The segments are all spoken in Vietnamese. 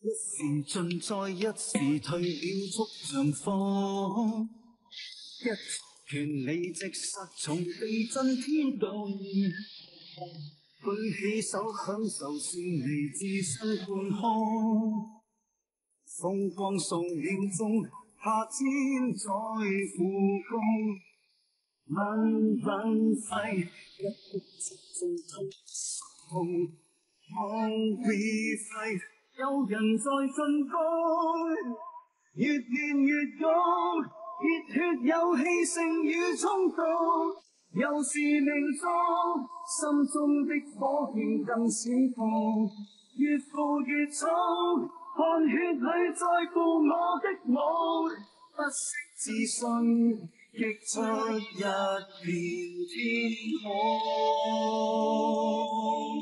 時盡再一時退了速像風，一拳你直殺從地震天動，舉起手享受是嚟自身半空，風光數秒鐘，下天再負攻，蚊飛一擊即中透空，夢會廢。有人在進攻，越練越高，熱血有氣盛與衝動，又是命中，心中的火焰更閃痛，越負越重，汗血裏再負我的夢，不惜自信，擊出一片天空。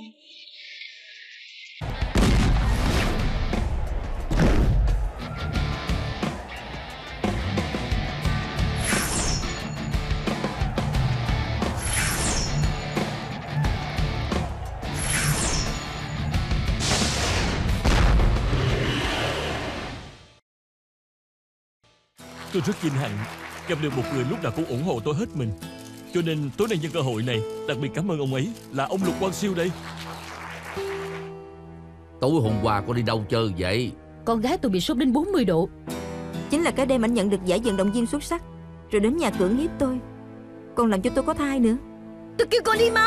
Tôi rất vinh hạnh gặp được một người lúc nào cũng ủng hộ tôi hết mình. Cho nên tối nay nhân cơ hội này, đặc biệt cảm ơn ông ấy là ông Lục Quang Siêu đây. Tối hôm qua con đi đâu chơi vậy? Con gái tôi bị sốt đến 40 độ. Chính là cái đêm anh nhận được giải vận động viên xuất sắc, rồi đến nhà cưỡng hiếp tôi, còn làm cho tôi có thai nữa. Tôi kêu con đi mau.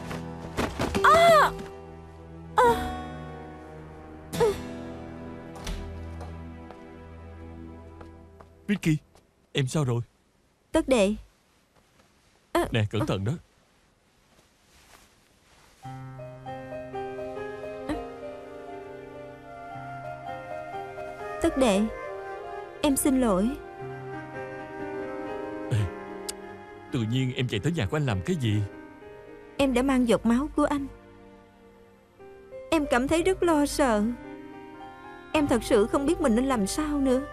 Vicky, em sao rồi? Tất đệ. Nè, cẩn thận đó. Tất đệ, em xin lỗi. Ê, tự nhiên em chạy tới nhà của anh làm cái gì? Em đã mang giọt máu của anh. Em cảm thấy rất lo sợ. Em thật sự không biết mình nên làm sao nữa.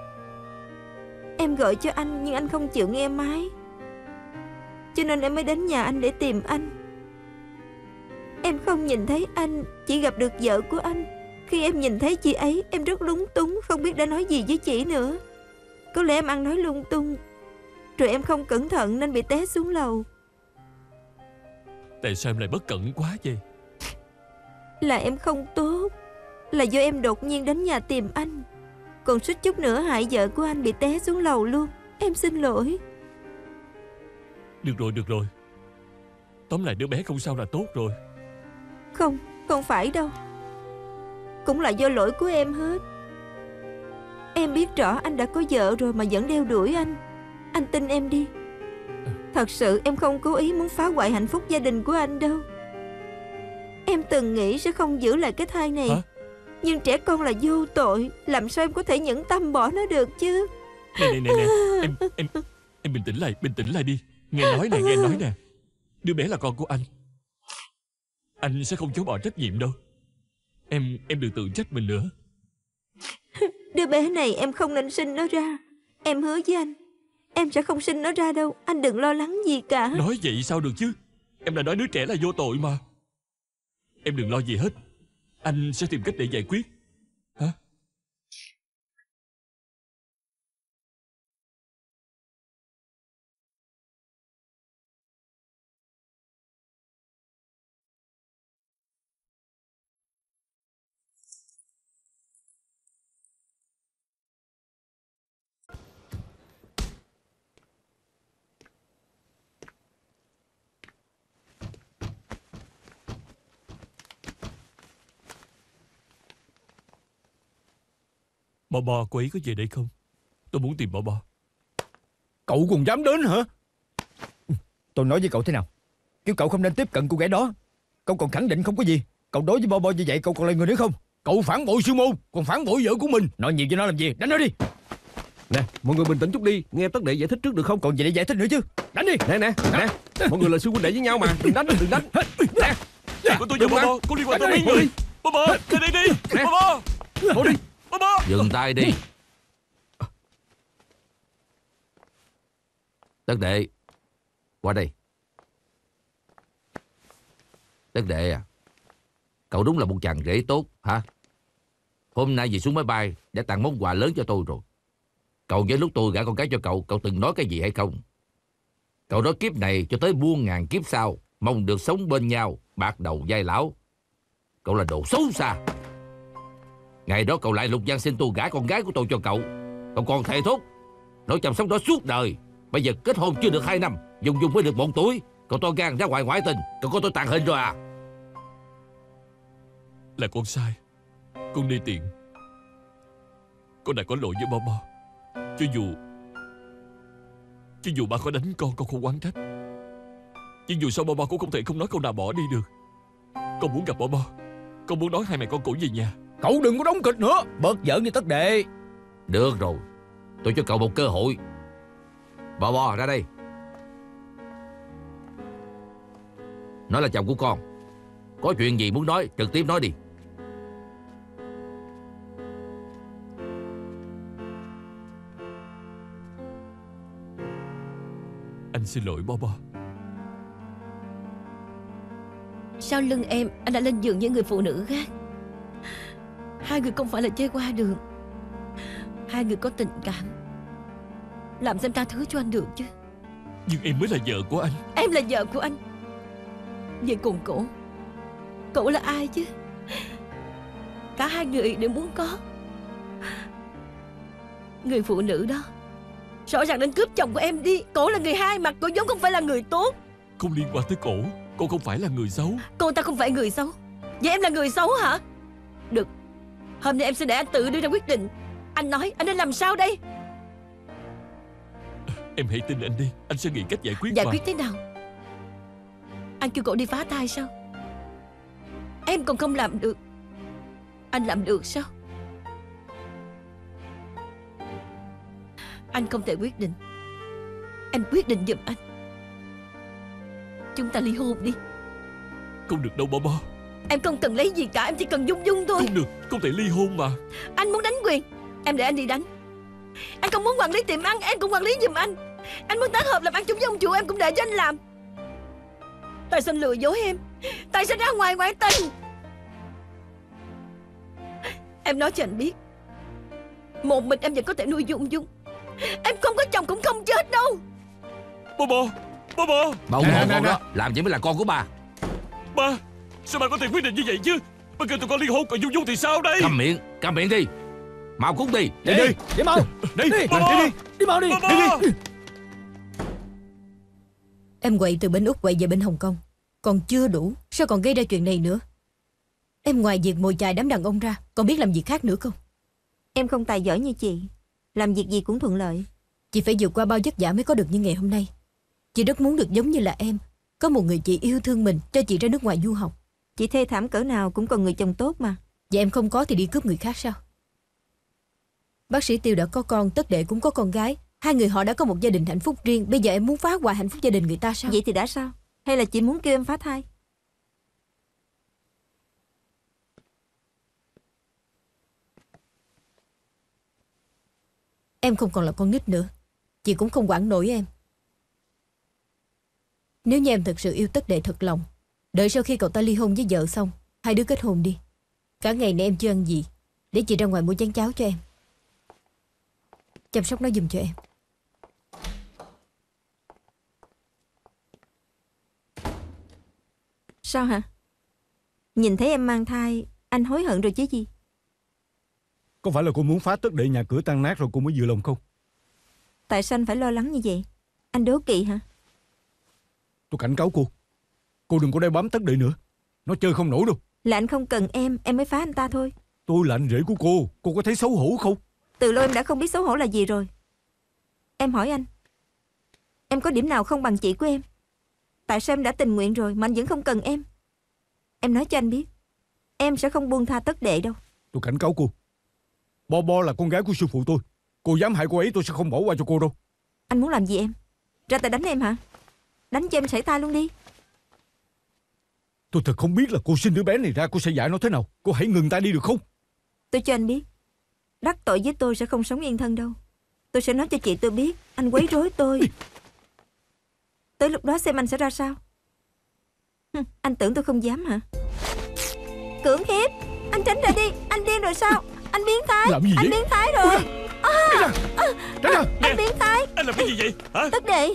Em gọi cho anh nhưng anh không chịu nghe máy, cho nên em mới đến nhà anh để tìm anh. Em không nhìn thấy anh, chỉ gặp được vợ của anh. Khi em nhìn thấy chị ấy, em rất lúng túng, không biết đã nói gì với chị nữa. Có lẽ em ăn nói lung tung, rồi em không cẩn thận nên bị té xuống lầu. Tại sao em lại bất cẩn quá vậy? Là em không tốt, là do em đột nhiên đến nhà tìm anh, còn suýt chút nữa hại vợ của anh bị té xuống lầu luôn. Em xin lỗi. Được rồi. Tóm lại đứa bé không sao là tốt rồi. Không phải đâu. Cũng là do lỗi của em hết. Em biết rõ anh đã có vợ rồi mà vẫn đeo đuổi anh. Anh tin em đi. Thật sự em không cố ý muốn phá hoại hạnh phúc gia đình của anh đâu. Em từng nghĩ sẽ không giữ lại cái thai này. Hả? Nhưng trẻ con là vô tội, làm sao em có thể nhẫn tâm bỏ nó được chứ? Nè, em bình tĩnh lại đi. Nghe nói nè. Đứa bé là con của anh. Anh sẽ không chối bỏ trách nhiệm đâu. Em đừng tự trách mình nữa. Đứa bé này em không nên sinh nó ra. Em hứa với anh, em sẽ không sinh nó ra đâu. Anh đừng lo lắng gì cả. Nói vậy sao được chứ? Em đã nói đứa trẻ là vô tội mà. Em đừng lo gì hết. Anh sẽ tìm cách để giải quyết. Hả? Bò cô ấy có về đây không? Tôi muốn tìm Bò. Cậu còn dám đến hả? Tôi nói với cậu thế nào? Kêu cậu không nên tiếp cận cô gái đó. Cậu còn khẳng định không có gì. Cậu đối với Bò như vậy cậu còn là người nữa không? Cậu phản bội sư môn, còn phản bội vợ của mình. Nói nhiều với nó làm gì? Đánh nó đi. Nè, mọi người bình tĩnh chút đi. Nghe Tất Đệ giải thích trước được không? Còn gì để giải thích nữa chứ? Đánh đi. Nè. Mọi người là sư huynh đệ với nhau mà. Đừng đánh. Nè. Của tôi và Bò, có liên quan tới mấy người. Bò, ra đây đi. Bò. Thôi đi. Dừng tay đi. Tất Đệ, qua đây. Tất Đệ à, cậu đúng là một chàng rể tốt hả? Hôm nay về xuống máy bay đã tặng món quà lớn cho tôi rồi. Cậu nhớ lúc tôi gả con gái cho cậu từng nói cái gì hay không? Cậu nói kiếp này cho tới muôn ngàn kiếp sau mong được sống bên nhau, bạc đầu vai lão. Cậu là đồ xấu xa. Ngày đó cậu lại lục văn xin tôi gả con gái của tôi cho cậu. Cậu còn thề thốt nói chăm sóc đó suốt đời. Bây giờ kết hôn chưa được 2 năm, Dung mới được 1 tuổi, cậu to gan ra ngoài ngoại tình. Cậu có tôi tàn hình rồi à? Là con sai. Con đê tiện. Con đã có lỗi với Bo. Cho dù ba có đánh con không oán trách. Nhưng dù sao Bo cũng không thể không nói câu nào bỏ đi được. Con muốn gặp Bo. Con muốn đón hai mẹ con cụ về nhà. Cậu đừng có đóng kịch nữa, bớt giỡn đi Tất Đệ. Được rồi, tôi cho cậu một cơ hội. Bo ra đây. Nó là chồng của con. Có chuyện gì muốn nói trực tiếp nói đi. Anh xin lỗi Bo. Sau lưng em anh đã lên giường với người phụ nữ khác. Hai người không phải là chơi qua đường. Hai người có tình cảm. Làm sao em tha thứ cho anh được chứ? Nhưng em mới là vợ của anh. Em là vợ của anh. Vậy cùng cổ là ai chứ? Cả hai người đều muốn có. Người phụ nữ đó rõ ràng định cướp chồng của em đi. Cổ là người hai mặt, cổ vốn không phải là người tốt. Không liên quan tới cổ. Cô không phải là người xấu. Cô ta không phải người xấu. Vậy em là người xấu hả? Được, hôm nay em sẽ để anh tự đưa ra quyết định. Anh nói anh nên làm sao đây? Em hãy tin anh đi. Anh sẽ nghĩ cách giải quyết. Giải quyết thế nào? Anh kêu cậu đi phá thai sao? Em còn không làm được, anh làm được sao? Anh không thể quyết định. Em quyết định giùm anh. Chúng ta ly hôn đi. Không được đâu Bo. Em không cần lấy gì cả, em chỉ cần Dung thôi. Không được, không thể ly hôn mà. Anh muốn đánh quyền, em để anh đi đánh. Anh không muốn quản lý tiệm ăn, em cũng quản lý giùm anh. Anh muốn tác hợp làm ăn chung với ông chủ, em cũng để cho anh làm. Tại sao anh lừa dối em? Tại sao ra ngoài ngoại tình? Em nói cho anh biết, một mình em vẫn có thể nuôi Dung. Em không có chồng cũng không chết đâu. Bo. Bà ủng hộ con đó. Làm vậy mới là con của bà. Ba, sao ba có thể quyết định như vậy chứ? Ba kêu tụi con ly hôn, còn Dung thì sao đây? Câm miệng đi. Mau cút đi. Đi mau. Đi mau đi. Đi. Em quậy từ bên Úc quậy về bên Hồng Kông còn chưa đủ, sao còn gây ra chuyện này nữa? Em ngoài việc mồi chài đám đàn ông ra, còn biết làm việc khác nữa không? Em không tài giỏi như chị, làm việc gì cũng thuận lợi. Chị phải vượt qua bao vất vả mới có được như ngày hôm nay. Chị rất muốn được giống như là em, có một người chị yêu thương mình, cho chị ra nước ngoài du học. Chị thê thảm cỡ nào cũng cần người chồng tốt mà. Vậy em không có thì đi cướp người khác sao? Bác sĩ Tiêu đã có con, Tất Đệ cũng có con gái. Hai người họ đã có một gia đình hạnh phúc riêng. Bây giờ em muốn phá hoại hạnh phúc gia đình người ta sao? Vậy thì đã sao? Hay là chị muốn kêu em phá thai? Em không còn là con nít nữa. Chị cũng không quản nổi em. Nếu như em thật sự yêu Tất Đệ thật lòng, đợi sau khi cậu ta ly hôn với vợ xong, hai đứa kết hôn đi. Cả ngày nay em chưa ăn gì, để chị ra ngoài mua chén cháo cho em, chăm sóc nó giùm cho em. Sao hả? Nhìn thấy em mang thai, anh hối hận rồi chứ gì? Có phải là cô muốn phá Tất Đệ nhà cửa tan nát rồi cô mới vừa lòng không? Tại sao anh phải lo lắng như vậy? Anh đố kỵ hả? Tôi cảnh cáo cô đừng có đeo bám Tất Đệ nữa. Nó chơi không nổi đâu. Là anh không cần em mới phá anh ta thôi. Tôi là anh rể của cô có thấy xấu hổ không? Từ lâu em đã không biết xấu hổ là gì rồi. Em hỏi anh, em có điểm nào không bằng chị của em? Tại sao em đã tình nguyện rồi mà anh vẫn không cần em? Em nói cho anh biết, em sẽ không buông tha Tất Đệ đâu. Tôi cảnh cáo cô, Bo là con gái của sư phụ tôi. Cô dám hại cô ấy tôi sẽ không bỏ qua cho cô đâu. Anh muốn làm gì em? Ra tay đánh em hả? Đánh cho em sảy tai luôn đi. Tôi thật không biết là cô sinh đứa bé này ra cô sẽ dạy nó thế nào. Cô hãy ngừng tay đi được không? Tôi cho anh biết, đắc tội với tôi sẽ không sống yên thân đâu. Tôi sẽ nói cho chị tôi biết anh quấy rối tôi. Tới lúc đó xem anh sẽ ra sao. Anh tưởng tôi không dám hả? Cưỡng hiếp. Anh tránh ra đi. Anh điên rồi sao? Anh biến thái. Làm gì vậy? Anh biến thái rồi. Tránh ra. Anh biến thái. Anh làm cái gì vậy hả? Tất Đệ.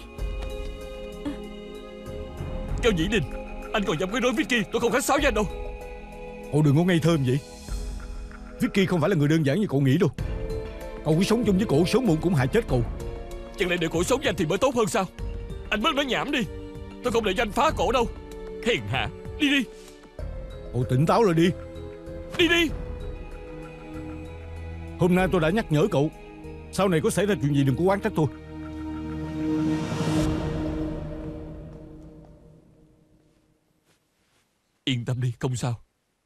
Cao Dĩ Đình, anh còn dám quấy rối Vicky, tôi không khách sáo với anh đâu. Cậu đừng có ngây thơ vậy. Vicky không phải là người đơn giản như cậu nghĩ đâu. Cậu cứ sống chung với cổ, sớm muộn cũng hại chết cậu. Chẳng lẽ để cổ sống với anh thì mới tốt hơn sao? Anh bớt nói nhảm đi. Tôi không để cho anh phá cổ đâu. Hèn hạ. Đi đi. Cậu tỉnh táo lại đi. Đi đi. Hôm nay tôi đã nhắc nhở cậu, sau này có xảy ra chuyện gì đừng có oán trách tôi. Yên tâm đi, không sao.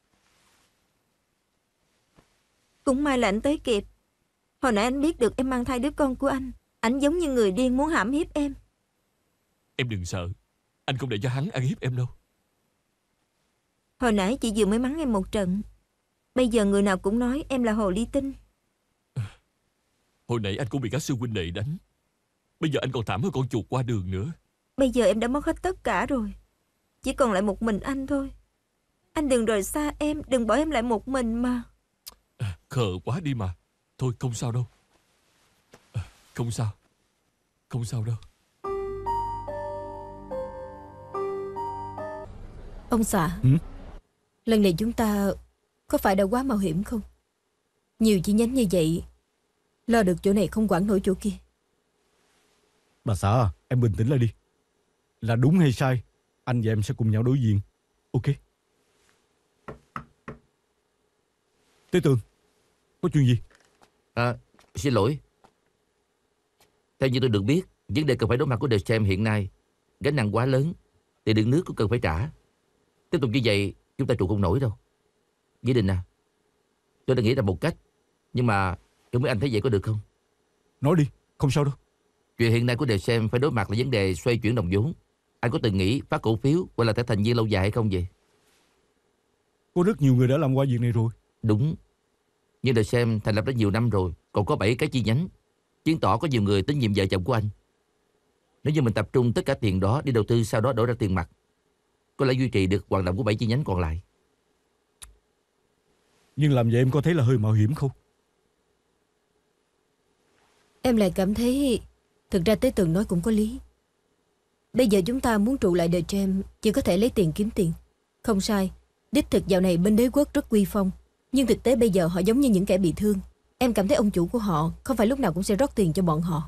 Cũng may là anh tới kịp. Hồi nãy anh biết được em mang thai đứa con của anh giống như người điên muốn hãm hiếp em. Em đừng sợ. Anh không để cho hắn ăn hiếp em đâu. Hồi nãy chị vừa mới mắng em một trận. Bây giờ người nào cũng nói em là hồ ly tinh. Hồi nãy anh cũng bị các sư huynh đệ đánh. Bây giờ anh còn thảm hơn con chuột qua đường nữa. Bây giờ em đã mất hết tất cả rồi. Chỉ còn lại một mình anh thôi. Anh đừng rời xa em, đừng bỏ em lại một mình mà. Khờ quá đi mà. Thôi không sao đâu. Không sao. Không sao đâu. Ông xã, Ừ? lần này chúng ta có phải đã quá mạo hiểm không? Nhiều chi nhánh như vậy, lo được chỗ này không quản nổi chỗ kia. Bà xã à, em bình tĩnh lại đi. Là đúng hay sai, anh và em sẽ cùng nhau đối diện. Ok. Tế Tường, có chuyện gì? Xin lỗi. Theo như tôi được biết, vấn đề cần phải đối mặt của The Sam hiện nay gánh nặng quá lớn, tiền điện nước cũng cần phải trả. Tiếp tục như vậy chúng ta trụ không nổi đâu. Gia đình à, tôi đã nghĩ ra một cách, nhưng mà không biết anh thấy vậy có được không? Nói đi, không sao đâu. Chuyện hiện nay của The Sam phải đối mặt là vấn đề xoay chuyển đồng vốn. Anh có từng nghĩ phát cổ phiếu hoặc là thẻ thành viên lâu dài hay không vậy? Có rất nhiều người đã làm qua việc này rồi. Đúng. Nhưng The Sam thành lập đã nhiều năm rồi, còn có 7 cái chi nhánh, chứng tỏ có nhiều người tín nhiệm vợ chồng của anh. Nếu như mình tập trung tất cả tiền đó đi đầu tư, sau đó đổi ra tiền mặt, có lẽ duy trì được hoạt động của 7 chi nhánh còn lại. Nhưng làm vậy em có thấy là hơi mạo hiểm không? Em lại cảm thấy thực ra Tế Tường nói cũng có lý. Bây giờ chúng ta muốn trụ lại The Gem, chỉ có thể lấy tiền kiếm tiền. Không sai, đích thực dạo này bên đế quốc rất uy phong, nhưng thực tế bây giờ họ giống như những kẻ bị thương. Em cảm thấy ông chủ của họ không phải lúc nào cũng sẽ rót tiền cho bọn họ.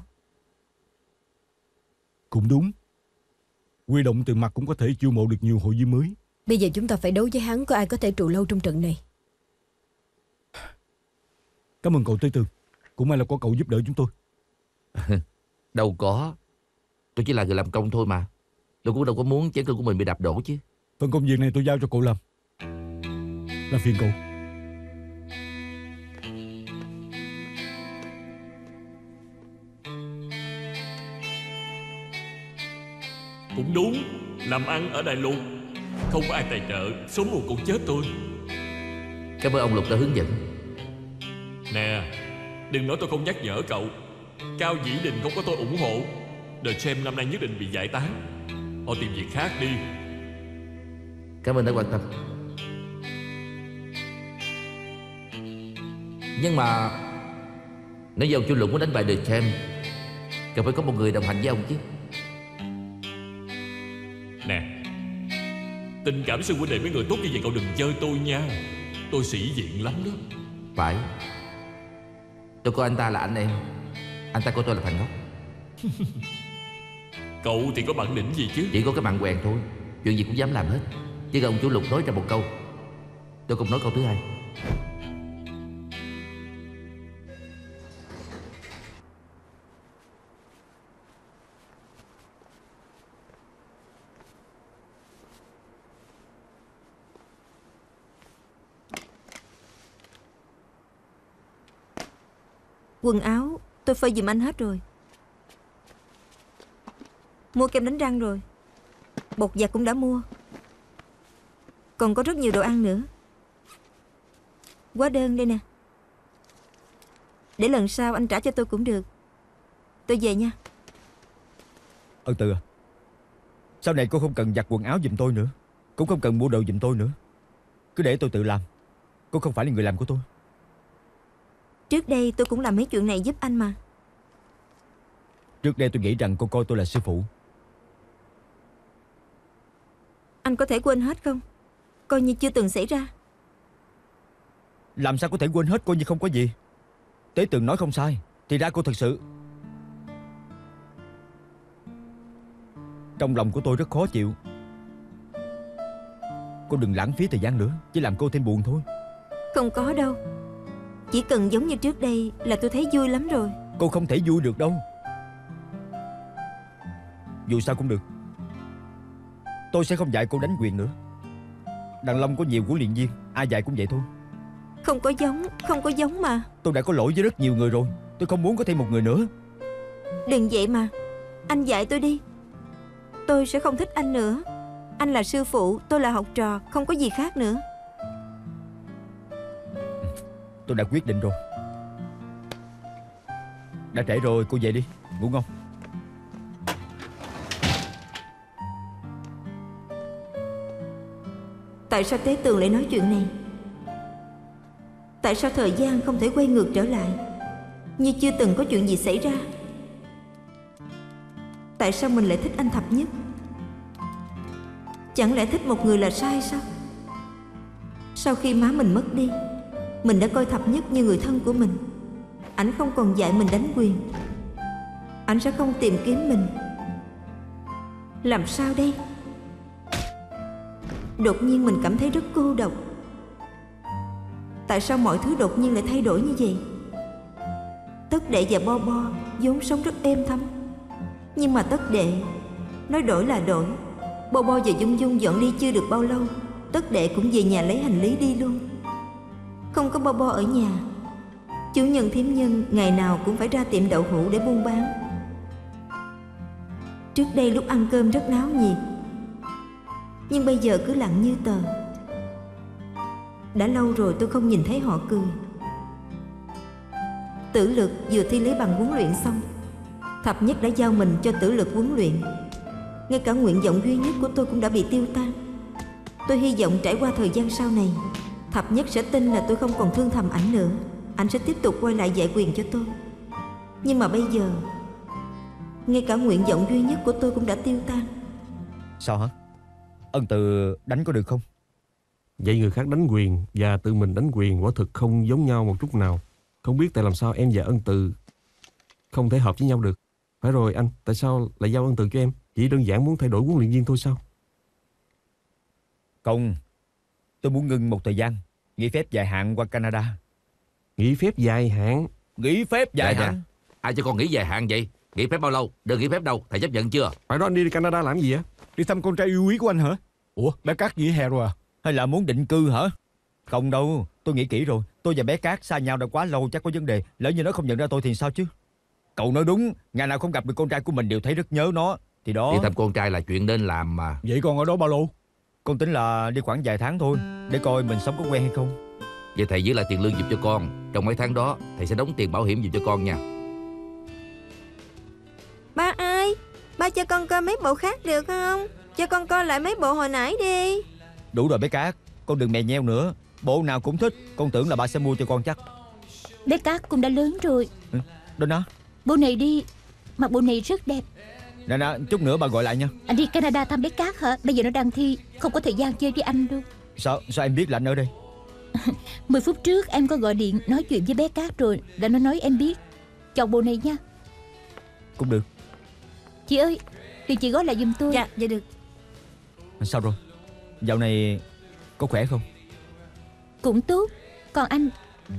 Cũng đúng. Huy động tiền mặt cũng có thể chiêu mộ được nhiều hội viên mới. Bây giờ chúng ta phải đấu với hắn, có ai có thể trụ lâu trong trận này. Cảm ơn cậu Tế Tường. Cũng may là có cậu giúp đỡ chúng tôi. Đâu có. Tôi chỉ là người làm công thôi mà. Tôi cũng đâu có muốn chén cơm của mình bị đạp đổ chứ. Phần công việc này tôi giao cho cậu làm. Làm phiền cậu. Cũng đúng. Làm ăn ở Đại Lục không có ai tài trợ, sớm muộn cũng chết tôi. Cảm ơn ông Lục đã hướng dẫn. Nè, đừng nói tôi không nhắc nhở cậu. Cao Dĩ Đình không có tôi ủng hộ, The Gem năm nay nhất định bị giải tán. Họ tìm việc khác đi. Cảm ơn đã quan tâm. Nhưng mà nếu như ông chủ Lục muốn đánh bại The Gem, cần phải có một người đồng hành với ông chứ. Nè, tình cảm sư huynh đệ với người tốt như vậy cậu đừng chơi tôi nha. Tôi sĩ diện lắm đó. Phải. Tôi coi anh ta là anh em, anh ta coi tôi là thằng ngốc. Cậu thì có bản lĩnh gì chứ? Chỉ có cái mặn quèn thôi, chuyện gì cũng dám làm hết. Chỉ cần ông chủ Lục nói ra một câu, tôi không nói câu thứ hai. Quần áo tôi phơi giùm anh hết rồi. Mua kem đánh răng rồi. Bột giặt cũng đã mua. Còn có rất nhiều đồ ăn nữa. Hóa đơn đây nè. Để lần sau anh trả cho tôi cũng được. Tôi về nha. Từ à, sau này cô không cần giặt quần áo giùm tôi nữa, cũng không cần mua đồ giùm tôi nữa. Cứ để tôi tự làm. Cô không phải là người làm của tôi. Trước đây tôi cũng làm mấy chuyện này giúp anh mà. Trước đây tôi nghĩ rằng cô coi tôi là sư phụ. Anh có thể quên hết không? Coi như chưa từng xảy ra. Làm sao có thể quên hết coi như không có gì? Tế Tường nói không sai. Thì ra cô thật sự... Trong lòng của tôi rất khó chịu. Cô đừng lãng phí thời gian nữa, chỉ làm cô thêm buồn thôi. Không có đâu. Chỉ cần giống như trước đây là tôi thấy vui lắm rồi. Cô không thể vui được đâu. Dù sao cũng được. Tôi sẽ không dạy cô đánh quyền nữa. Đàn Long có nhiều huấn luyện viên, ai dạy cũng vậy thôi. Không có giống mà. Tôi đã có lỗi với rất nhiều người rồi. Tôi không muốn có thêm một người nữa. Đừng vậy mà. Anh dạy tôi đi. Tôi sẽ không thích anh nữa. Anh là sư phụ, tôi là học trò, không có gì khác nữa. Tôi đã quyết định rồi. Đã trễ rồi, cô về đi. Ngủ ngon. Tại sao Tế Tường lại nói chuyện này? Tại sao thời gian không thể quay ngược trở lại, như chưa từng có chuyện gì xảy ra? Tại sao mình lại thích anh Thập Nhất? Chẳng lẽ thích một người là sai sao? Sau khi má mình mất đi, mình đã coi Thập Nhất như người thân của mình. Ảnh không còn dạy mình đánh quyền. Ảnh sẽ không tìm kiếm mình. Làm sao đây? Đột nhiên mình cảm thấy rất cô độc. Tại sao mọi thứ đột nhiên lại thay đổi như vậy? Tất Đệ và Bo Bo vốn sống rất êm thấm. Nhưng mà Tất Đệ nói đổi là đổi. Bo Bo và Dung Dung dọn đi chưa được bao lâu, Tất Đệ cũng về nhà lấy hành lý đi luôn. Không có Bo Bo ở nhà, chủ nhân Thiếm Nhân ngày nào cũng phải ra tiệm đậu hũ để buôn bán. Trước đây lúc ăn cơm rất náo nhiệt, nhưng bây giờ cứ lặng như tờ. Đã lâu rồi tôi không nhìn thấy họ cười. Tử Lực vừa thi lấy bằng huấn luyện xong, Thập Nhất đã giao mình cho Tử Lực huấn luyện. Ngay cả nguyện vọng duy nhất của tôi cũng đã bị tiêu tan. Tôi hy vọng trải qua thời gian sau này, Thập Nhất sẽ tin là tôi không còn thương thầm ảnh nữa. Ảnh sẽ tiếp tục quay lại dạy quyền cho tôi. Nhưng mà bây giờ, ngay cả nguyện vọng duy nhất của tôi cũng đã tiêu tan. Sao hả? Ân Từ đánh có được không? Dạy người khác đánh quyền và tự mình đánh quyền quả thực không giống nhau một chút nào. Không biết tại làm sao em và Ân Từ không thể hợp với nhau được. Phải rồi anh, tại sao lại giao Ân Từ cho em? Chỉ đơn giản muốn thay đổi huấn luyện viên thôi sao? Không, tôi muốn ngưng một thời gian, nghỉ phép dài hạn qua Canada. Nghỉ phép dài hạn? Nghỉ phép dài hạn? Ai cho con nghỉ dài hạn vậy? Nghỉ phép bao lâu? Đừng nghỉ phép đâu, thầy chấp nhận chưa? Phải đó, anh đi Canada làm gì á? Đi thăm con trai yêu quý của anh hả? Ủa, bé Cát nghỉ hè rồi à? Hay là muốn định cư hả? Không đâu, tôi nghĩ kỹ rồi. Tôi và bé Cát xa nhau đã quá lâu, chắc có vấn đề. Lỡ như nó không nhận ra tôi thì sao chứ? Cậu nói đúng, ngày nào không gặp được con trai của mình đều thấy rất nhớ nó. Thì đó... Đi thăm con trai là chuyện nên làm mà. Vậy con ở đó bao lâu? Con tính là đi khoảng vài tháng thôi, để coi mình sống có quen hay không. Vậy thầy giữ lại tiền lương giùm cho con. Trong mấy tháng đó thầy sẽ đóng tiền bảo hiểm giùm cho con nha. Ba ơi, ba cho con coi mấy bộ khác được không? Cho con coi lại mấy bộ hồi nãy đi. Đủ rồi bé Cát, con đừng mè nheo nữa. Bộ nào cũng thích, con tưởng là ba sẽ mua cho con chắc. Bé Cát cũng đã lớn rồi. Đó nó. Bộ này đi, mặc bộ này rất đẹp. Nè, chút nữa bà gọi lại nha. Anh đi Canada thăm bé Cát hả? Bây giờ nó đang thi, không có thời gian chơi với anh đâu. Sao em biết là anh ở đây? 10 phút trước em có gọi điện nói chuyện với bé Cát rồi, đã nó nói em biết. Chọn bộ này nha. Cũng được. Chị ơi, thì chị gói lại giùm tôi. Dạ, dạ được. Sao rồi? Dạo này có khỏe không? Cũng tốt. Còn anh?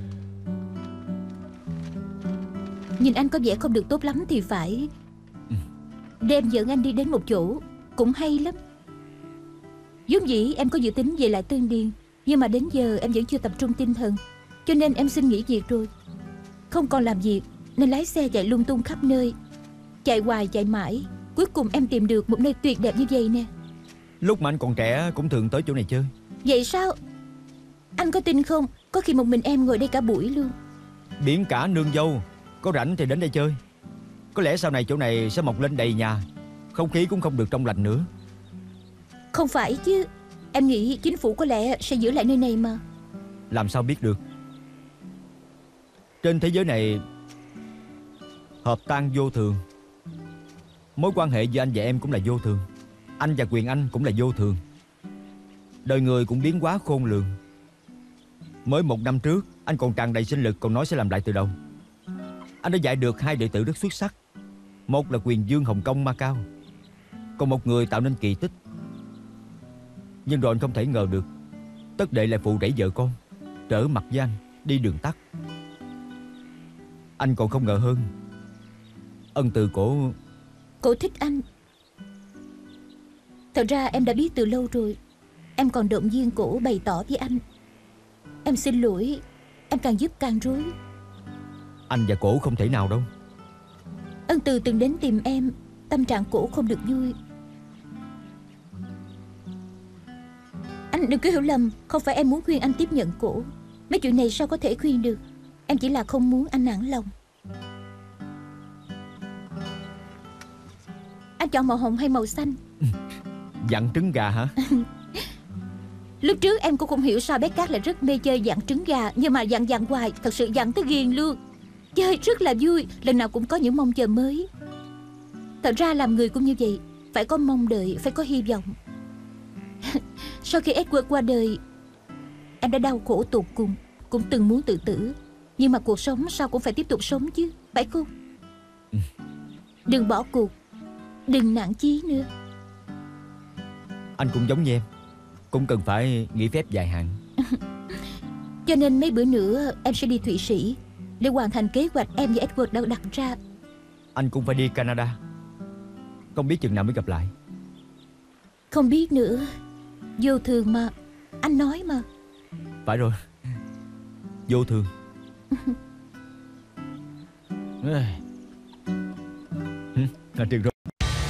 Nhìn anh có vẻ không được tốt lắm thì phải. Đem dẫn anh đi đến một chỗ cũng hay lắm. Vốn dĩ em có dự tính về lại Tương Điền, nhưng mà đến giờ em vẫn chưa tập trung tinh thần, cho nên em xin nghỉ việc rồi. Không còn làm việc nên lái xe chạy lung tung khắp nơi. Chạy hoài chạy mãi, cuối cùng em tìm được một nơi tuyệt đẹp như vậy nè. Lúc mà anh còn trẻ cũng thường tới chỗ này chơi. Vậy sao? Anh có tin không, có khi một mình em ngồi đây cả buổi luôn. Biển cả nương dâu, có rảnh thì đến đây chơi. Có lẽ sau này chỗ này sẽ mọc lên đầy nhà, không khí cũng không được trong lành nữa. Không phải chứ, em nghĩ chính phủ có lẽ sẽ giữ lại nơi này mà. Làm sao biết được? Trên thế giới này, hợp tan vô thường. Mối quan hệ giữa anh và em cũng là vô thường. Anh và Quyền Anh cũng là vô thường. Đời người cũng biến hóa khôn lường. Mới 1 năm trước, anh còn tràn đầy sinh lực, còn nói sẽ làm lại từ đầu. Anh đã dạy được 2 đệ tử rất xuất sắc. Một là Quyền Dương Hồng Kông Macau, còn một người tạo nên kỳ tích. Nhưng rồi anh không thể ngờ được Tất Đệ lại phụ rẫy vợ con, trở mặt với anh, đi đường tắt. Anh còn không ngờ hơn, ân từ Cổ thích anh. Thật ra em đã biết từ lâu rồi. Em còn động viên cổ bày tỏ với anh. Em xin lỗi. Em càng giúp càng rối. Anh và cổ không thể nào đâu. Ân Từ từng đến tìm em. Tâm trạng cổ không được vui. Anh đừng có hiểu lầm. Không phải em muốn khuyên anh tiếp nhận cổ. Mấy chuyện này sao có thể khuyên được. Em chỉ là không muốn anh nản lòng. Anh chọn màu hồng hay màu xanh? Dặn trứng gà hả? Lúc trước em cũng không hiểu sao bé Cát lại rất mê chơi dặn trứng gà. Nhưng mà dặn hoài, thật sự dặn tới ghiền luôn. Chơi rất là vui, lần nào cũng có những mong chờ mới. Thật ra làm người cũng như vậy, phải có mong đợi, phải có hy vọng. Sau khi Edward qua đời, em đã đau khổ tột cùng, cũng từng muốn tự tử. Nhưng mà cuộc sống sao cũng phải tiếp tục sống chứ, phải không? Đừng bỏ cuộc, đừng nản chí nữa. Anh cũng giống như em, cũng cần phải nghỉ phép dài hạn. Cho nên mấy bữa nữa em sẽ đi Thụy Sĩ để hoàn thành kế hoạch em và Edward đã đặt ra. Anh cũng phải đi Canada. Không biết chừng nào mới gặp lại. Không biết nữa. Vô thường mà. Anh nói mà. Phải rồi. Vô thường. Là được rồi.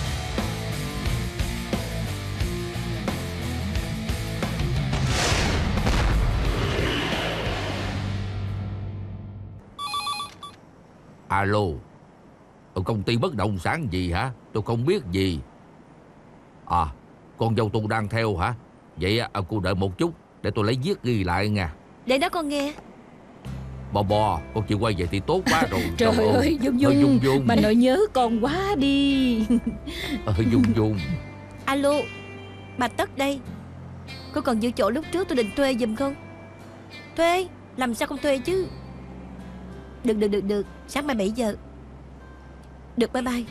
Alo. Công ty bất động sản gì hả? Tôi không biết gì. À, con dâu tôi đang theo hả? Vậy cô đợi một chút để tôi lấy viết ghi lại nha. Để đó con nghe. Bò, con chịu quay về thì tốt quá rồi. Trời ơi, Dung Dung, mà nội nhớ con quá đi. Dung. Alo, bà Tất đây. Cô còn giữ chỗ lúc trước tôi định thuê giùm không? Thuê? Làm sao không thuê chứ? Được. Sáng mai 7 giờ. Được, bye bye.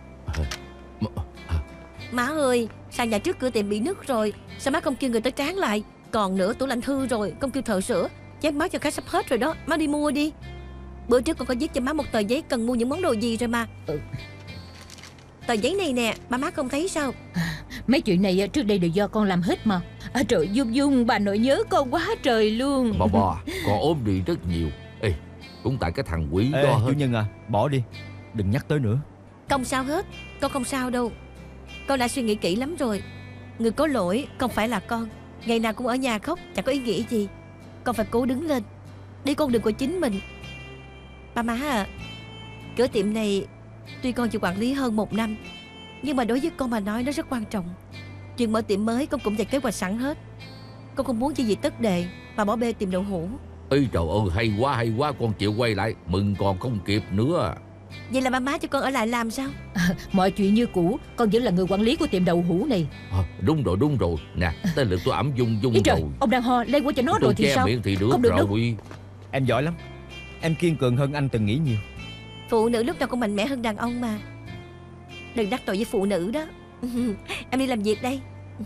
Má ơi, sàn nhà trước cửa tiệm bị nứt rồi. Sao má không kêu người tới tráng lại? Còn nữa, tủ lạnh hư rồi, không kêu thợ sửa. Chén má cho khách sắp hết rồi đó. Má đi mua đi. Bữa trước con có viết cho má một tờ giấy cần mua những món đồ gì rồi mà. Tờ giấy này nè, má không thấy sao? Mấy chuyện này trước đây đều do con làm hết mà. Trời Dung, bà nội nhớ con quá trời luôn. Bò, con ốm đi rất nhiều. Ê, cũng tại cái thằng quỷ đó hết. Chủ nhân à, bỏ đi, đừng nhắc tới nữa. Không sao hết, con không sao đâu. Con đã suy nghĩ kỹ lắm rồi. Người có lỗi không phải là con. Ngày nào cũng ở nhà khóc chẳng có ý nghĩa gì. Con phải cố đứng lên, đi con đường của chính mình. Ba má à, cửa tiệm này tuy con chỉ quản lý hơn 1 năm, nhưng mà đối với con mà nói nó rất quan trọng. Chuyện mở tiệm mới con cũng dạch kế hoạch sẵn hết. Con không muốn chỉ vì Tất Đệ mà bỏ bê tiệm đậu hũ. Ê trời ơi, hay quá, con chịu quay lại. Mừng còn không kịp nữa. Vậy là ba má cho con ở lại làm sao? Mọi chuyện như cũ, con vẫn là người quản lý của tiệm đậu hũ này. Đúng rồi. Nè, tới lượt tôi ẩm Dung Ý trời, rồi. ông đang ho, lây qua cho nó rồi thì che sao? Miệng thì được không được rồi. đâu. Em giỏi lắm. Em kiên cường hơn anh từng nghĩ nhiều. Phụ nữ lúc nào cũng mạnh mẽ hơn đàn ông mà. Đừng đắc tội với phụ nữ đó. Em đi làm việc đây.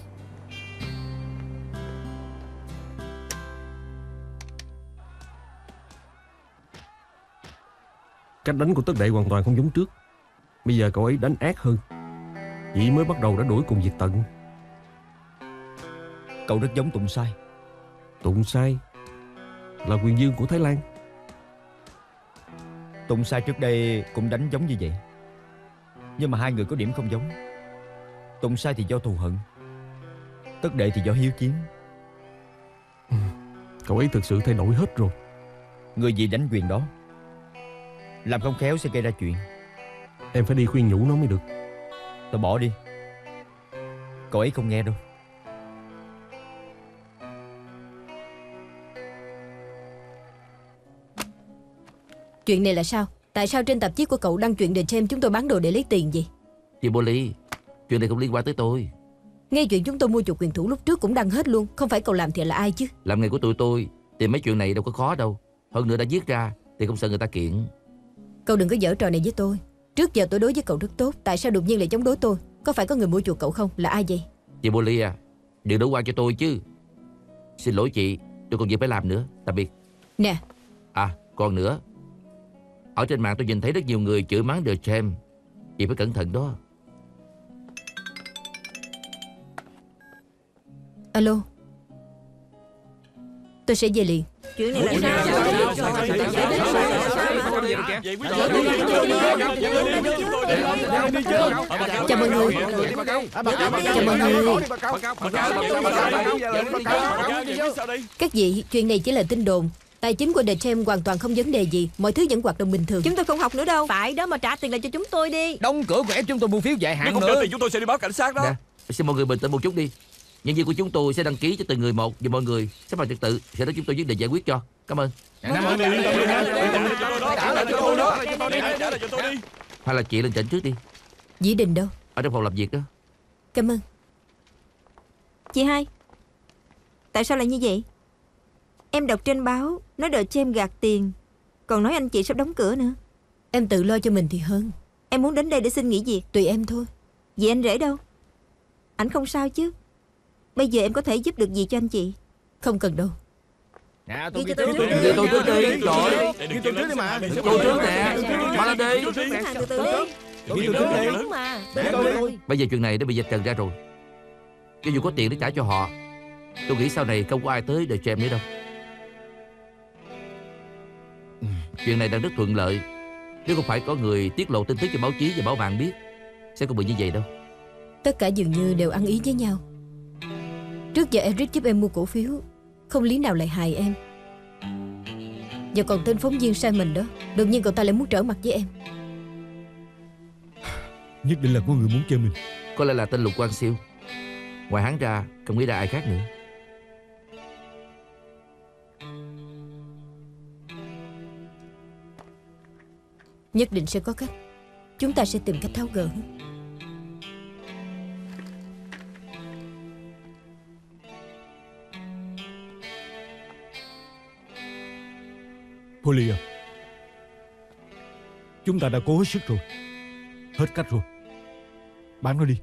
Cách đánh của Tất Đệ hoàn toàn không giống trước. Bây giờ cậu ấy đánh ác hơn. Chỉ mới bắt đầu đã đuổi cùng diệt tận. Cậu rất giống Tụng Sai. Tụng Sai là quyền dương của Thái Lan. Tụng Sai trước đây cũng đánh giống như vậy, nhưng mà hai người có điểm không giống. Tụng Sai thì do thù hận, Tất Đệ thì do hiếu chiến. Cậu ấy thực sự thay đổi hết rồi. Người gì đánh quyền đó, làm không khéo sẽ gây ra chuyện. Em phải đi khuyên nhủ nó mới được. Tôi bỏ đi, cậu ấy không nghe đâu. Chuyện này là sao? Tại sao trên tạp chí của cậu đăng chuyện The Gem chúng tôi bán đồ để lấy tiền gì? Chị Polly, chuyện này không liên quan tới tôi. Nghe chuyện chúng tôi mua chuộc quyền thủ lúc trước cũng đăng hết luôn. Không phải cậu làm thì là ai chứ? Làm nghề của tụi tôi thì mấy chuyện này đâu có khó đâu. Hơn nữa đã viết ra thì không sợ người ta kiện. Cậu đừng có giở trò này với tôi. Trước giờ tôi đối với cậu rất tốt. Tại sao đột nhiên lại chống đối tôi? Có phải có người mua chuộc cậu không? Là ai vậy? Chị Polly à, đừng đổ qua cho tôi chứ. Xin lỗi chị, tôi còn việc phải làm nữa. Tạm biệt. Nè. À, còn nữa. Ở trên mạng tôi nhìn thấy rất nhiều người chửi mắng The Gem. Chị phải cẩn thận đó. Alo. Tôi sẽ về liền. Chuyện này là sao? Chào mọi người. Chào mọi người. Các vị, chuyện này chỉ là tin đồn. Tài chính của The Gem hoàn toàn không vấn đề gì. Mọi thứ vẫn hoạt động bình thường. Chúng tôi không học nữa đâu. Phải đó, mà trả tiền lại cho chúng tôi đi. Đóng cửa của ép chúng tôi mua phiếu dài Nếu hạn không trả nữa. tiền chúng tôi sẽ đi báo cảnh sát đó. Nè, xin mọi người bình tĩnh một chút đi. Nhân viên của chúng tôi sẽ đăng ký cho từng người một, và mọi người xếp vào trật tự. Sau đó chúng tôi quyết định giải quyết cho. Cảm ơn. Hay là chị lên trển trước đi. Dĩ Đình đâu? Ở trong phòng làm việc đó. Cảm ơn. Chị hai, tại sao lại như vậy? Em đọc trên báo nói The Gem gạt tiền, còn nói anh chị sắp đóng cửa nữa. Em tự lo cho mình thì hơn. Em muốn đến đây để xin nghỉ việc. Tùy em thôi. Vậy anh rể đâu? Ảnh không sao chứ? Bây giờ em có thể giúp được gì cho anh chị? Không cần đâu. Nè, Ghi cho tôi tôi trước trước đi. Tôi trước đi. Rồi. Ghi tôi trước đi mà. Tôi trước nè. Mà lên đi. Hàng từ từ đi. Ghi tôi trước đi. Đúng mà. Bây giờ chuyện này đã bị vạch trần ra rồi. Cho dù có tiền để trả cho họ, tôi nghĩ sau này không có ai tới The Gem nữa đâu. Chuyện này đang rất thuận lợi. Nếu không phải có người tiết lộ tin tức cho báo chí và báo mạng biết, sẽ không bị như vậy đâu. Tất cả dường như đều ăn ý với nhau. Trước giờ Eric giúp em mua cổ phiếu, không lý nào lại hại em. Và còn tên phóng viên Simon đó, đột nhiên cậu ta lại muốn trở mặt với em. Nhất định là có người muốn chơi mình. Có lẽ là tên Lục Quang Siêu. Ngoài hắn ra không nghĩ ra ai khác nữa. Nhất định sẽ có cách. Chúng ta sẽ tìm cách tháo gỡ. Polly à, chúng ta đã cố hết sức rồi. Hết cách rồi. Bán nó đi.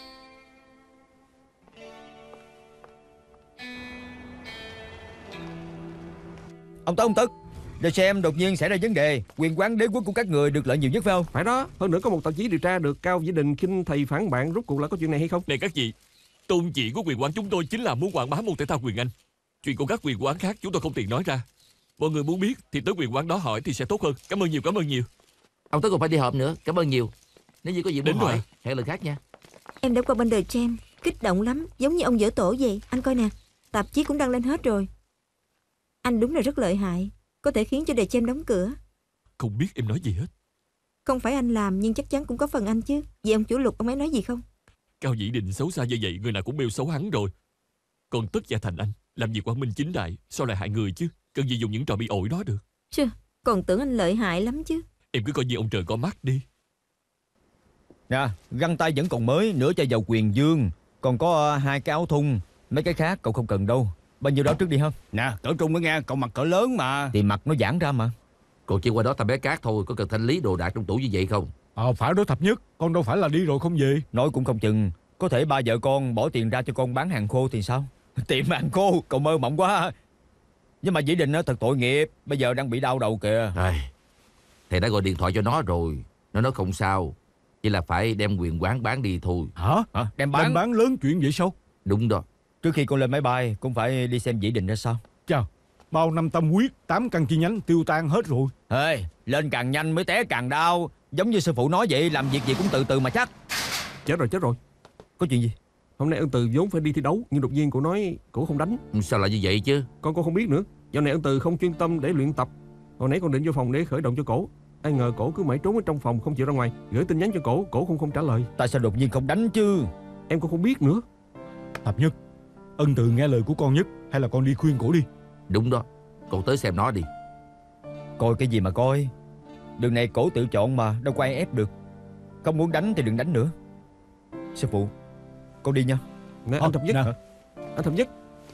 Ông Tất, The Gem đột nhiên xảy ra vấn đề. Quyền quán đế quốc của các người được lợi nhiều nhất phải không? Phải đó. Hơn nữa có một tạp chí điều tra được Cao Vĩ Đình khinh thầy phản bạn. Rốt cuộc là có chuyện này hay không? Này các vị, tôn chỉ của quyền quán chúng tôi chính là muốn quảng bá môn thể thao quyền Anh. Chuyện của các quyền quán khác chúng tôi không tiện nói ra. Mọi người muốn biết thì tới quyền quán đó hỏi thì sẽ tốt hơn. Cảm ơn nhiều, cảm ơn nhiều. Ông Tất còn phải đi họp nữa. Cảm ơn nhiều. Nếu như có gì muốn Đến rồi. hỏi, hẹn lần khác nha. Em đã qua bên The Gem, kích động lắm, giống như ông dở tổ vậy. Anh coi nè, tạp chí cũng đăng lên hết rồi. Anh đúng là rất lợi hại, có thể khiến cho The Gem đóng cửa. Không biết em nói gì hết. Không phải anh làm nhưng chắc chắn cũng có phần anh chứ. Vậy ông chủ Lục ông ấy nói gì không? Cao Vĩ Đình xấu xa như vậy, người nào cũng bêu xấu hắn rồi. Còn Tất và Thành Anh làm gì quang minh chính đại, sao lại hại người chứ? Cần gì dùng những trò bị ổi đó được. Chứ, còn tưởng anh lợi hại lắm chứ. Em cứ coi như ông trời có mắt đi. Nè, găng tay vẫn còn mới, nửa chai dầu Quyền Dương, còn có 2 cái áo thun. Mấy cái khác cậu không cần đâu. Bao nhiêu đó trước đi không? Nè, cỡ trung nữa nghe, cậu mặt cỡ lớn mà. Thì mặt nó giãn ra mà. Còn chỉ qua đó thăm bé Cát thôi. Có cần thanh lý đồ đạc trong tủ như vậy không? Phải đó Thập Nhất. Con đâu phải là đi rồi không về. Nói cũng không chừng. Có thể ba vợ con bỏ tiền ra cho con bán hàng khô thì sao? Tiệm hàng khô, cậu mơ mộng quá. Nhưng mà Vĩ Đình thật tội nghiệp. Bây giờ đang bị đau đầu kìa. Thầy đã gọi điện thoại cho nó rồi. Nó nói không sao, chỉ là phải đem quyền quán bán đi thôi. Hả? Đem Bán lớn chuyện vậy sao? Đúng đó. Trước khi con lên máy bay, cũng phải đi xem Vĩ Đình ra sao. Chào, bao năm tâm huyết, 8 căn chi nhánh tiêu tan hết rồi. Ê, lên càng nhanh mới té càng đau. Giống như sư phụ nói vậy, làm việc gì cũng từ từ mà chắc. Chết rồi. Có chuyện gì? Hôm nay Ân Từ vốn phải đi thi đấu, nhưng đột nhiên cổ nói cổ không đánh. Sao lại như vậy chứ? Con không biết nữa. Dạo này Ân Từ không chuyên tâm để luyện tập. Hồi nãy con định vô phòng để khởi động cho cổ. Ai ngờ cổ cứ mãi trốn ở trong phòng không chịu ra ngoài. Gửi tin nhắn cho cổ, cổ không trả lời. Tại sao đột nhiên không đánh chứ? Em cũng không biết nữa. Thập Nhất, Ân Từ nghe lời của con nhất, hay là con đi khuyên cổ đi? Đúng đó, con tới xem nó đi. Coi cái gì mà coi? Đường này cổ tự chọn mà, đâu có ai ép được. Không muốn đánh thì đừng đánh nữa. Sư phụ, con đi nha. Nè, anh Thập Nhất. Nè. Anh Thập Nhất.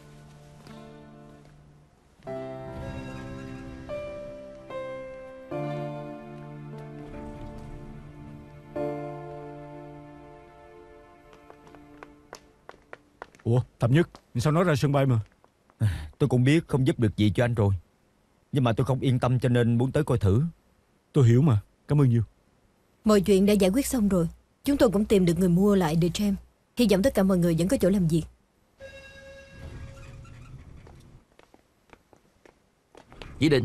Ủa Thập Nhất, sao nói ra sân bay mà? Tôi cũng biết không giúp được gì cho anh rồi, nhưng mà tôi không yên tâm cho nên muốn tới coi thử. Tôi hiểu mà, cảm ơn nhiều. Mọi chuyện đã giải quyết xong rồi. Chúng tôi cũng tìm được người mua lại The Gem. Hy vọng tất cả mọi người vẫn có chỗ làm việc. Dĩ Định,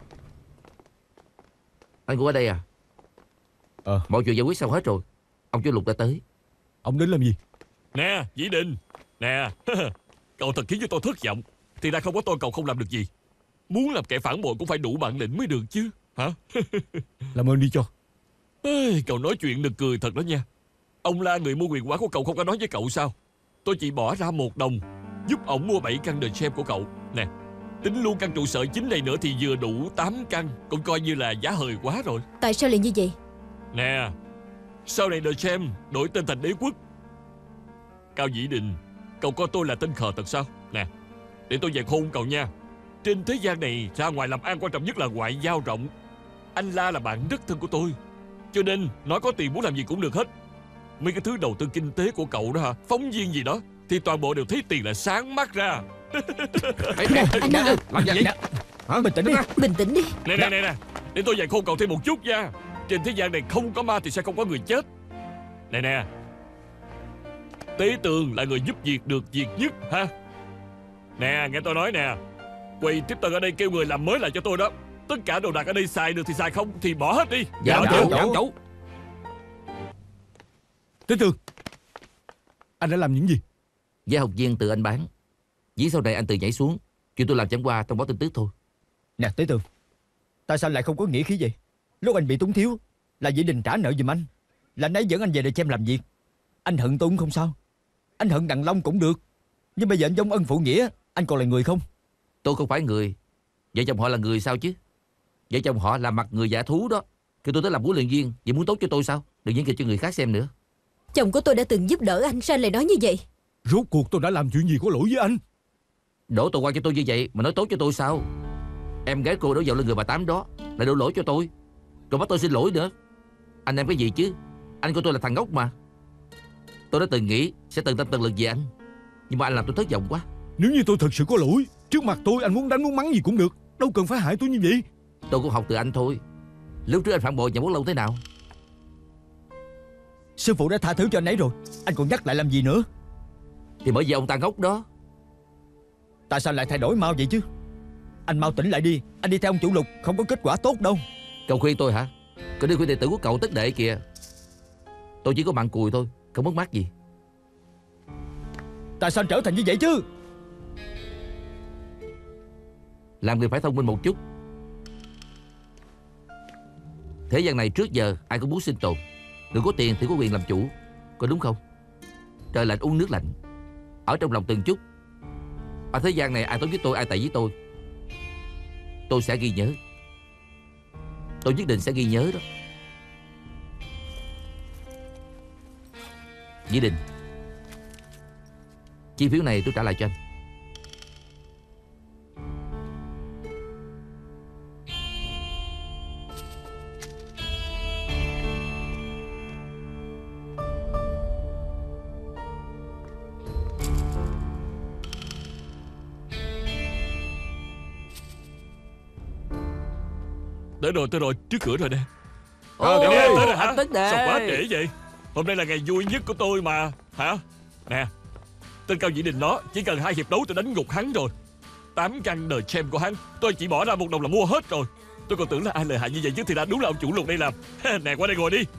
anh cũng ở đây à? Mọi chuyện giải quyết xong hết rồi. Ông chủ Lục đã tới. Ông đến làm gì? Nè Dĩ Định, nè cậu thật khiến cho tôi thất vọng. Thì ra không có tôi cậu không làm được gì. Muốn làm kẻ phản bội cũng phải đủ bản lĩnh mới được chứ. Hả? Làm ơn đi cho. Ê, cậu nói chuyện nực cười thật đó nha. Ông La người mua quyền quá của cậu không có nói với cậu sao? Tôi chỉ bỏ ra 1 đồng giúp ổng mua 7 căn The Gem của cậu. Nè, tính luôn căn trụ sở chính này nữa thì vừa đủ 8 căn. Cũng coi như là giá hời quá rồi. Tại sao lại như vậy? Nè, sau này The Gem đổi tên thành Đế Quốc. Cao Dĩ Định, cậu coi tôi là tên khờ thật sao? Nè, để tôi về khôn cậu nha. Trên thế gian này ra ngoài làm ăn quan trọng nhất là ngoại giao rộng. Anh La là bạn rất thân của tôi, cho nên nói có tiền muốn làm gì cũng được hết. Mấy cái thứ đầu tư kinh tế của cậu đó hả, phóng viên gì đó, thì toàn bộ đều thấy tiền là sáng mắt ra. Anh La, Làm gì vậy? Hả? Bình tĩnh đi. bình tĩnh đi. Nè, để tôi dạy khôn cậu thêm một chút nha. Trên thế gian này không có ma thì sẽ không có người chết. Nè, Tế Tường là người giúp việc được việc nhất ha. Nè, nghe tôi nói nè, quầy tiếp tân ở đây kêu người làm mới lại cho tôi đó. Tất cả đồ đạc ở đây xài được thì xài, không thì bỏ hết đi. Dạ chủ. Tế Tường, anh đã làm những gì? Giá học viên tự anh bán. Dĩ sau này anh tự nhảy xuống. Chuyện tôi làm chẳng qua thông báo tin tức thôi. Nè Tế Tường, tại sao lại không có nghĩa khí vậy? Lúc anh bị túng thiếu là Dĩ Định trả nợ giùm anh, là anh ấy dẫn anh về để xem làm việc. Anh hận tôi cũng không sao, anh hận Đặng Long cũng được, nhưng bây giờ anh giống ân phụ nghĩa, anh còn là người không? Tôi không phải người. Vợ chồng họ là người sao chứ? Vợ chồng họ là mặt người giả thú đó. Khi tôi tới làm huấn luyện viên, vậy muốn tốt cho tôi sao? Đừng diễn kịch cho người khác xem nữa. Chồng của tôi đã từng giúp đỡ anh, sao lại nói như vậy? Rốt cuộc tôi đã làm chuyện gì có lỗi với anh? Đổ tội qua cho tôi như vậy mà nói tốt cho tôi sao? Em gái cô đổ dầu lên người bà Tám đó, lại đổ lỗi cho tôi, còn bắt tôi xin lỗi nữa. Anh em cái gì chứ? Anh của tôi là thằng ngốc mà. Tôi đã từng nghĩ sẽ tận tâm tận lực vì anh, nhưng mà anh làm tôi thất vọng quá. Nếu như tôi thật sự có lỗi, trước mặt tôi anh muốn đánh muốn mắng gì cũng được, đâu cần phải hại tôi như vậy. Tôi cũng học từ anh thôi. Lúc trước anh phản bội nhà Quốc Long thế nào? Sư phụ đã tha thứ cho anh ấy rồi, anh còn nhắc lại làm gì nữa? Thì bởi vì ông ta ngốc đó. Tại sao lại thay đổi mau vậy chứ? Anh mau tỉnh lại đi, anh đi theo ông chủ Lục không có kết quả tốt đâu. Cậu khuyên tôi hả? Cậu đi khuyên đệ tử của cậu Tất Đệ kìa. Tôi chỉ có mạng cùi thôi, không mất mát gì. Tại sao anh trở thành như vậy chứ? Làm người phải thông minh một chút. Thế gian này trước giờ ai cũng muốn sinh tồn. Người có tiền thì có quyền làm chủ, có đúng không? Trời lạnh uống nước lạnh, ở trong lòng từng chút. Ở thế gian này ai tốt với tôi, ai tệ với tôi sẽ ghi nhớ. Tôi nhất định sẽ ghi nhớ đó. Dĩ Định, chi phiếu này tôi trả lại cho anh. Tới rồi, trước cửa rồi nè. Ôi, Nè, tới rồi hả? anh Tất Đệ. Sao quá trễ vậy? Hôm nay là ngày vui nhất của tôi mà. Hả? Nè, tên Cao Dĩ Định đó, chỉ cần 2 hiệp đấu tôi đánh gục hắn rồi. 8 căn The Gem của hắn, tôi chỉ bỏ ra 1 đồng là mua hết rồi. Tôi còn tưởng là ai lợi hại như vậy chứ, thì ra đúng là ông chủ Lục đây làm. Nè, qua đây ngồi đi.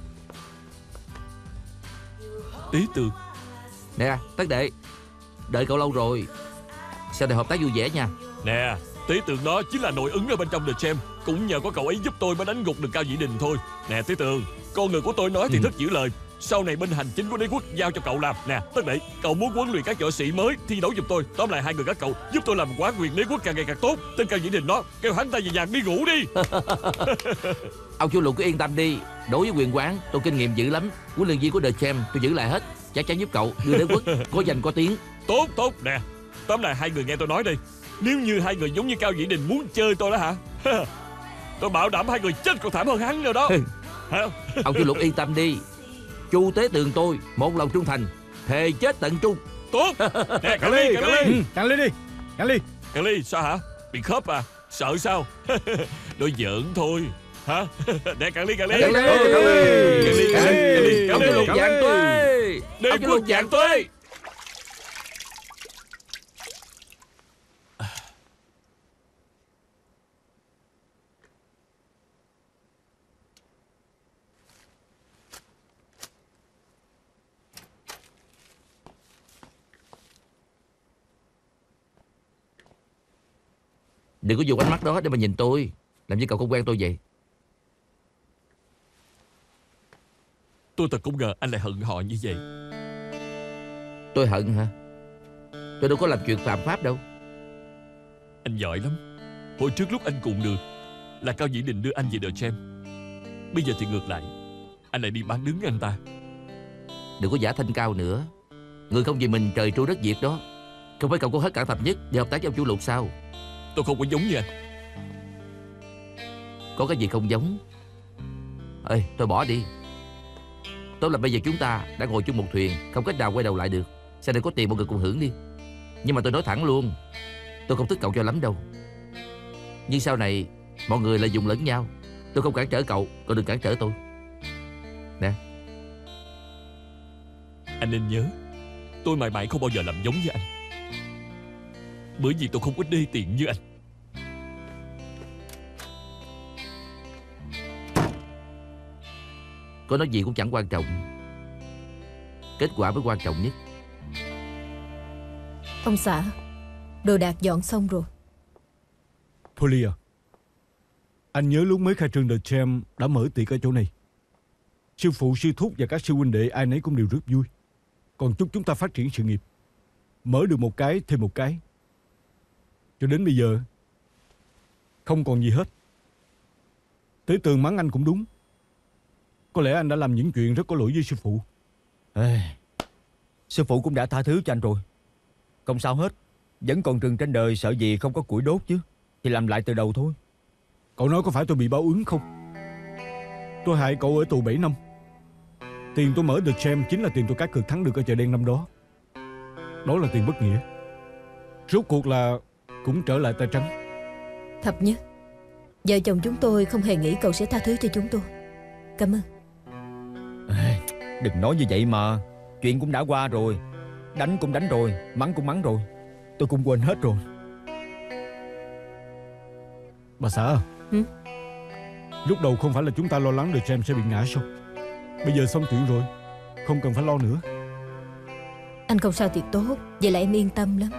Tế Tường. Nè, Tất Đệ, đợi cậu lâu rồi. Sau này hợp tác vui vẻ nha. Nè, Tế Tường đó chính là nội ứng ở bên trong The Gem. Cũng nhờ có cậu ấy giúp tôi mới đánh gục được Cao Dĩ Định thôi. Nè Tế Tường, con người của tôi nói thì rất giữ lời. Sau này bên hành chính của đế quốc giao cho cậu làm. Nè, Tất Đệ, cậu muốn huấn luyện các võ sĩ mới thi đấu giùm tôi. Tóm lại hai người các cậu giúp tôi làm quá quyền đế quốc càng ngày càng tốt. Tên Cao Vĩ Đình đó, kêu hắn ta về nhà đi ngủ đi. Ông Chu Lục cứ yên tâm đi. Đối với quyền quán tôi kinh nghiệm dữ lắm. Huấn luyện viên của The Champ tôi giữ lại hết. Chắc chắn giúp cậu đưa đế quốc có danh có tiếng. Tốt nè. Tóm lại hai người nghe tôi nói đi. Nếu như hai người giống như Cao Vĩ Đình muốn chơi tôi đó hả? Tôi bảo đảm hai người chết còn thảm hơn hắn nữa đó. Ông Chu Lục yên tâm đi. Chu Tế Tường tôi một lòng trung thành, thề chết tận trung. Tốt. Nè, Cạn Ly. Cạn ly đi. Cạn Ly sao hả? Bị khớp à? Sợ sao? Tôi giỡn thôi. Hả? Nè Cạn Ly. Ông Chu Lục vạn tuế. Đế quốc vạn tuế. Đừng có dùng ánh mắt đó để mà nhìn tôi. Làm như cậu không quen tôi vậy. Tôi thật không ngờ anh lại hận họ như vậy. Tôi hận hả? Tôi đâu có làm chuyện phạm pháp đâu. Anh giỏi lắm. Hồi trước lúc anh cùng được là Cao Vĩ Đình đưa anh về The Champ. Bây giờ thì ngược lại, anh lại đi bán đứng anh ta. Đừng có giả thanh cao nữa. Người không vì mình trời tru đất diệt đó. Không phải cậu có hết cả thập nhất để hợp tác với ông Chu Lục sao? Tôi không có giống như anh. Có cái gì không giống? Ê, tôi bỏ đi. Tốt là bây giờ chúng ta đã ngồi chung một thuyền, không cách nào quay đầu lại được. Sau này có tiền mọi người cùng hưởng đi. Nhưng mà tôi nói thẳng luôn, tôi không thích cậu cho lắm đâu. Nhưng sau này mọi người lại dùng lẫn nhau. Tôi không cản trở cậu, cậu đừng cản trở tôi. Nè, anh nên nhớ, tôi mãi mãi không bao giờ làm giống như anh. Bởi vì tôi không có đê tiện như anh. có nói gì cũng chẳng quan trọng. Kết quả mới quan trọng nhất. Ông xã, đồ đạc dọn xong rồi. Polly à, anh nhớ lúc mới khai trương The Champ đã mở tiệc ở chỗ này. Sư phụ, sư thúc và các sư huynh đệ ai nấy cũng đều rất vui. Còn chúc chúng ta phát triển sự nghiệp, mở được một cái thêm một cái. Cho đến bây giờ không còn gì hết. Tế Tường mắng anh cũng đúng. Có lẽ anh đã làm những chuyện rất có lỗi với sư phụ. Sư phụ cũng đã tha thứ cho anh rồi. Không sao hết. Vẫn còn rừng trên đời, sợ gì không có củi đốt chứ. Thì làm lại từ đầu thôi. Cậu nói có phải tôi bị báo ứng không? Tôi hại cậu ở tù 7 năm. Tiền tôi mở The Champ chính là tiền tôi cá cược thắng được ở chợ đen năm đó. Đó là tiền bất nghĩa. Rốt cuộc là cũng trở lại tay trắng. Thập Nhất, vợ chồng chúng tôi không hề nghĩ cậu sẽ tha thứ cho chúng tôi. Cảm ơn. Đừng nói như vậy mà. Chuyện cũng đã qua rồi. Đánh cũng đánh rồi, mắng cũng mắng rồi. Tôi cũng quên hết rồi. Bà xã à, lúc đầu không phải là chúng ta lo lắng The Champ sẽ bị ngã sao? Bây giờ xong chuyện rồi, không cần phải lo nữa. Anh không sao thì tốt. Vậy là em yên tâm lắm.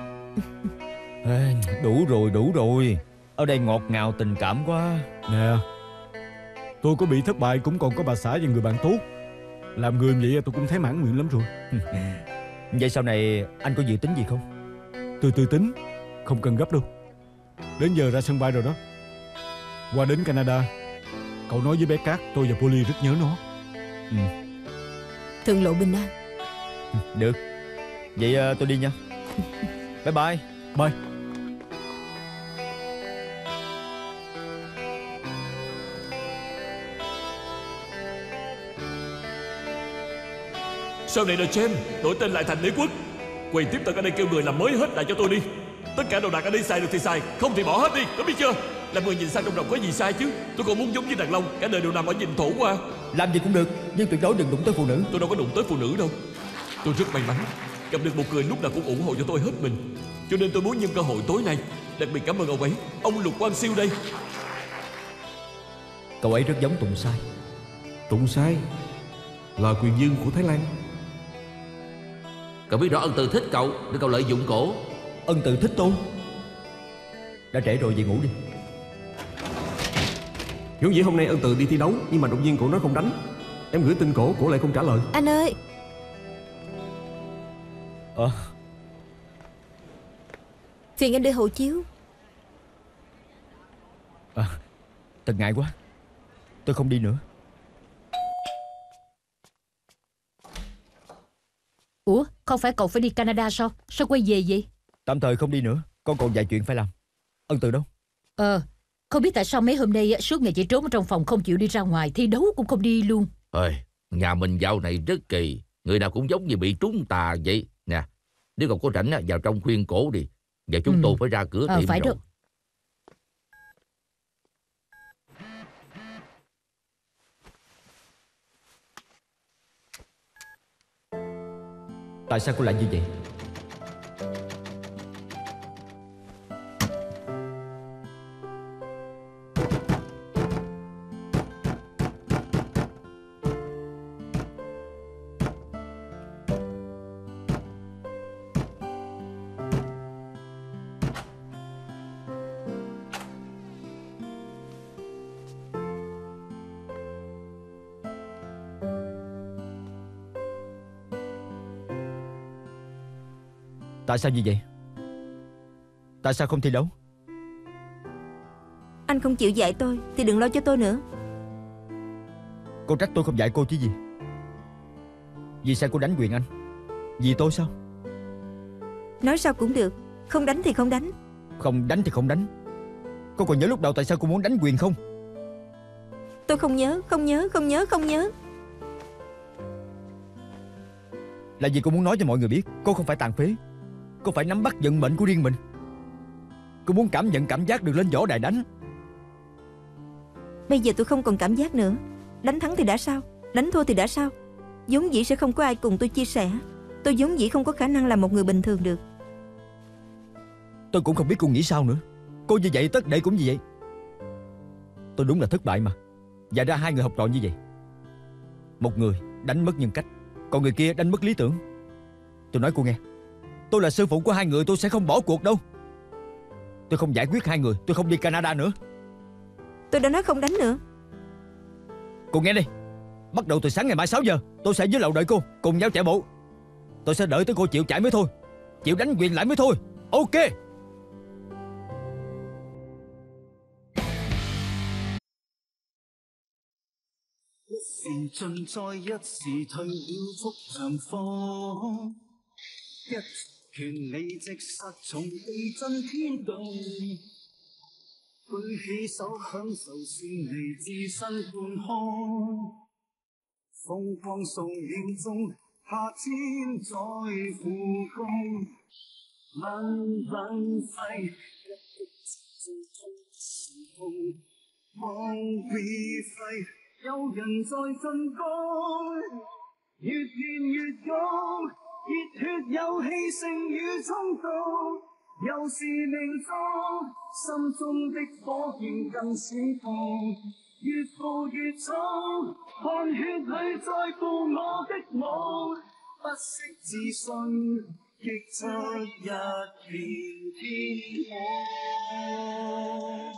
Đủ rồi. Ở đây ngọt ngào tình cảm quá. Nè, tôi có bị thất bại cũng còn có bà xã và người bạn tốt. Làm người vậy tôi cũng thấy mãn nguyện lắm rồi. Vậy sau này anh có dự tính gì không? Từ từ tính, không cần gấp đâu. Đến giờ ra sân bay rồi đó. Qua đến Canada, cậu nói với bé Cát tôi và Polly rất nhớ nó. Thượng lộ bình an. Được. Vậy tôi đi nha. Bye bye. Bye. Sau này The Champ đổi tên lại thành Đế Quốc. Quầy tiếp tục ở đây kêu người làm mới hết lại cho tôi đi. Tất cả đồ đạc ở đây xài được thì xài, không thì bỏ hết đi, có biết chưa? Làm người nhìn sang trong rộng có gì sai chứ? Tôi còn muốn giống như đàn long, cả đời đều nằm ở nhìn thổ qua. Làm gì cũng được, nhưng tuyệt đối đừng đụng tới phụ nữ. Tôi đâu có đụng tới phụ nữ đâu. Tôi rất may mắn gặp được một người lúc nào cũng ủng hộ cho tôi hết mình. Cho nên tôi muốn nhân cơ hội tối nay đặc biệt cảm ơn ông ấy, ông Lục Quang Siêu đây. Cậu ấy rất giống Tùng Sai. Tùng Sai là quyền vương của Thái Lan. Cậu biết rõ Ân Từ thích cậu để cậu lợi dụng cổ. Ân Từ thích tôi? Đã trễ rồi, về ngủ đi. Vốn dĩ hôm nay Ân Từ đi thi đấu, nhưng mà động viên cổ nói không đánh. Em gửi tin cổ lại không trả lời. Anh ơi. Phiền anh đưa hộ chiếu. Thật ngại quá. Tôi không đi nữa. Ủa, không phải cậu phải đi Canada sao? Sao quay về vậy? Tạm thời không đi nữa. Con còn vài chuyện phải làm. Ân Từ đâu? Không biết tại sao mấy hôm nay suốt ngày chỉ trốn ở trong phòng, không chịu đi ra ngoài, thi đấu cũng không đi luôn. Nhà mình dạo này rất kỳ. Người nào cũng giống như bị trúng tà vậy. Nè, nếu cậu có rảnh vào trong khuyên cổ đi. Giờ chúng tôi phải ra cửa tiệm phải rồi. đâu. Tại sao cô lại như vậy? Tại sao như vậy? Tại sao không thi đấu? Anh không chịu dạy tôi thì đừng lo cho tôi nữa. Cô trách tôi không dạy cô chứ gì? Vì sao cô đánh quyền anh? Vì tôi sao? Nói sao cũng được. Không đánh thì không đánh. Không đánh thì không đánh. Cô còn nhớ lúc đầu tại sao cô muốn đánh quyền không? Tôi không nhớ. Là vì cô muốn nói cho mọi người biết cô không phải tàn phế. Cô phải nắm bắt vận mệnh của riêng mình. Cô muốn cảm nhận cảm giác được lên võ đài đánh. Bây giờ tôi không còn cảm giác nữa. Đánh thắng thì đã sao, đánh thua thì đã sao. Vốn dĩ sẽ không có ai cùng tôi chia sẻ. Tôi vốn dĩ không có khả năng làm một người bình thường được. Tôi cũng không biết cô nghĩ sao nữa. Cô như vậy tất đệ cũng như vậy. Tôi đúng là thất bại mà. Và ra hai người học trò như vậy. Một người đánh mất nhân cách, còn người kia đánh mất lý tưởng. Tôi nói cô nghe, tôi là sư phụ của hai người, tôi sẽ không bỏ cuộc đâu. Tôi không giải quyết hai người, tôi không đi Canada nữa. Tôi đã nói không đánh nữa. Cô nghe đi, bắt đầu từ sáng ngày mai 6 giờ tôi sẽ dưới lầu đợi cô, cùng nhau chạy bộ. Tôi sẽ đợi tới cô chịu chạy mới thôi, chịu đánh quyền lại mới thôi. Ok. 時盡在一時退了幅長風，一拳你即失重地震天動，舉起手享受算離自身半空，風光數秒鐘，夏天再復工，蚊蚊飛，一擊即中時空，望會飛。有人在進攻，越練越勇，熱血有氣盛與衝動，又是命中，心中的火焰更閃動，越步越重，汗血裏再赴我的舞，不惜自信，擊出一片天空。